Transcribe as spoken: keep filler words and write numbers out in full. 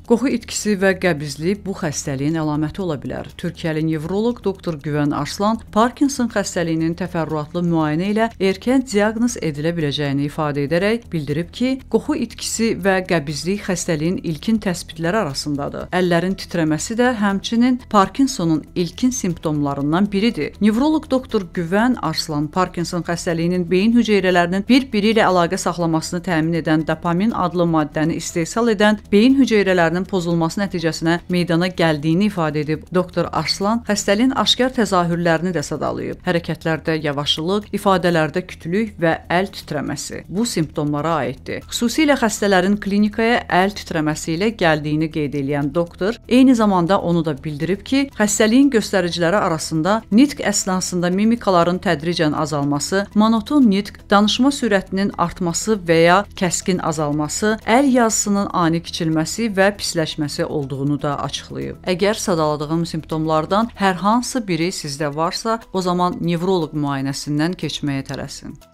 Qoxu itkisi və qəbizlik bu xəstəliyin əlaməti ola bilər. Türkiyəli nevroloq doktor Güvən Arslan Parkinson xəstəliyinin təfərrüatlı müayinə ilə erkən diaqnoz edilə biləcəyini ifadə edərək bildirib ki, qoxu itkisi və qəbizlik xəstəliyin ilkin təspitləri arasındadır. Əllərin titrəməsi də həmçinin Parkinsonun ilkin simptomlarından biridir. Nevroloq doktor Güvən Arslan Parkinson xəstəliyinin beyin hüceyrələrinin bir-biri ilə əlaqə saxlamasını təmin edən dopamin adlı maddəni istehsal edən beyin hüceyrələrinin pozulması nəticəsinə meydana gəldiyini ifadə edib. Doktor Arslan xəstəliyin aşkar təzahürlərini də sadalayıb. Hərəkətlərdə yavaşlıq, ifadələrdə kütlük və əl titrəməsi bu simptomlara aiddir. Xüsusilə xəstələrin klinikaya əl titrəməsi ilə gəldiyini qeyd edən doktor eyni zamanda onu da bildirib ki, xəstəliyin göstəriciləri arasında nitq əsnasında mimikaların tədricən azalması, monoton nitq, danışma sürətinin artması və ya kəskin azalması, əl yazısının ani kiçilməsi və pisləşməsi olduğunu da açıqlayıb. Əgər sadaladığım simptomlardan hər hansı biri sizdə varsa, o zaman nevroloq müayinəsindən keçməyə tələsin.